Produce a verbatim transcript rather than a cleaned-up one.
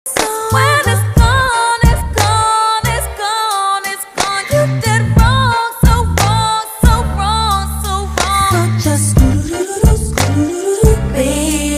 When it's gone, it's gone, it's gone, it's gone. You did wrong, so wrong, so wrong, so wrong. So just screw, screw, baby.